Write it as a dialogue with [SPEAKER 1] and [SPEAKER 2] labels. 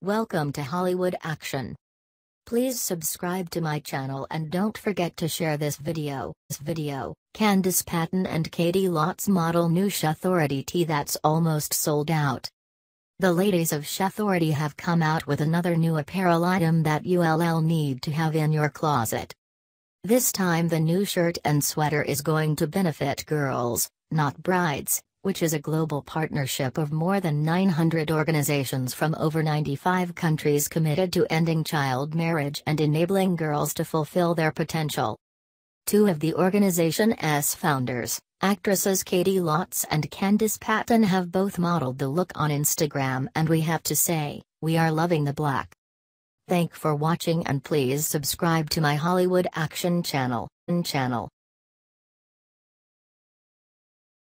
[SPEAKER 1] Welcome to Hollywood Action. Please subscribe to my channel and don't forget to share this video. Candice Patton and Caity Lott's model new Shauthority tee that's almost sold out. The ladies of Shauthority have come out with another new apparel item that you'll need to have in your closet. This time the new shirt and sweater is going to benefit girls, not brides, which is a global partnership of more than 900 organizations from over 95 countries committed to ending child marriage and enabling girls to fulfill their potential. Two of the organization's founders, actresses Caity Lotz and Candice Patton, have both modeled the look on Instagram, and we have to say, we are loving the black. Thank for watching and please subscribe to my Hollywood Action channel.